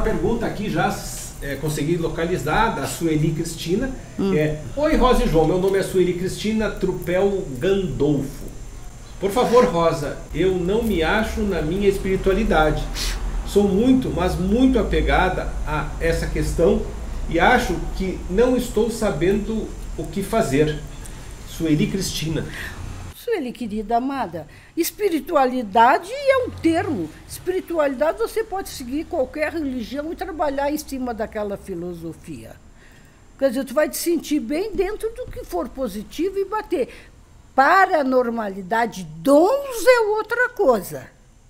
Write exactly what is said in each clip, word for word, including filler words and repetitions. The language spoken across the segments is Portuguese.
pergunta aqui já é, consegui localizar, da Sueli Cristina. Hum. É, Oi, Rosa e João, meu nome é Sueli Cristina Trupel Gandolfo. Por favor, Rosa, eu não me acho na minha espiritualidade. Sou muito, mas muito apegada a essa questão e acho que não estou sabendo o que fazer. Sueli Cristina. Sueli, querida amada, espiritualidade é um termo. Espiritualidade você pode seguir qualquer religião e trabalhar em cima daquela filosofia. Quer dizer, tu vai te sentir bem dentro do que for positivo e bater. Paranormalidade, dons é outra coisa.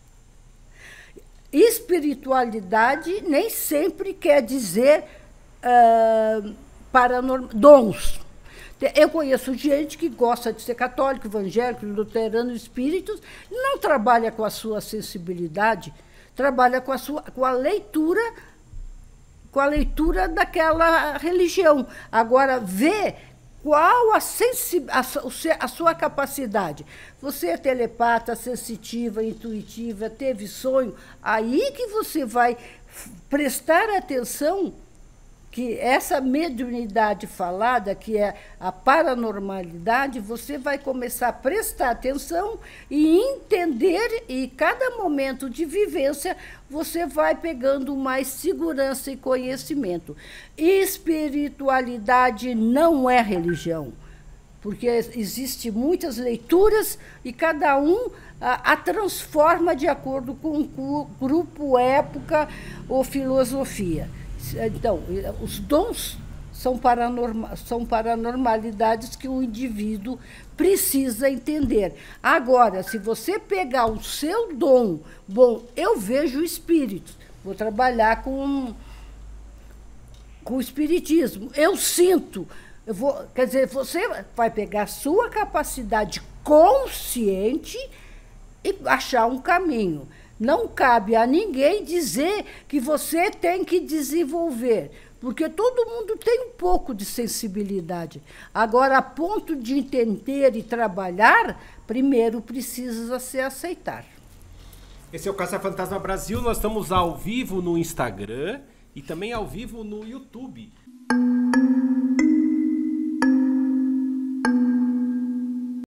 Espiritualidade nem sempre quer dizer uh, paranormal, dons. Eu conheço gente que gosta de ser católico, evangélico, luterano, espíritos, não trabalha com a sua sensibilidade, trabalha com a, sua, com a leitura, com a leitura daquela religião. Agora, vê qual a, sensi a, a sua capacidade. Você é telepata, sensitiva, intuitiva, teve sonho, aí que você vai prestar atenção que essa mediunidade falada, que é a paranormalidade, você vai começar a prestar atenção e entender, e cada momento de vivência você vai pegando mais segurança e conhecimento. Espiritualidade não é religião, porque existem muitas leituras e cada um a, a transforma de acordo com o grupo, época ou filosofia. Então, os dons são, paranorma, são paranormalidades que o indivíduo precisa entender. Agora, se você pegar o seu dom, bom, eu vejo espíritos, vou trabalhar com, com o espiritismo, eu sinto, eu vou, quer dizer, você vai pegar a sua capacidade consciente e achar um caminho. Não cabe a ninguém dizer que você tem que desenvolver, porque todo mundo tem um pouco de sensibilidade. Agora, a ponto de entender e trabalhar, primeiro precisa se aceitar. Esse é o Caça Fantasma Brasil, nós estamos ao vivo no Instagram e também ao vivo no YouTube.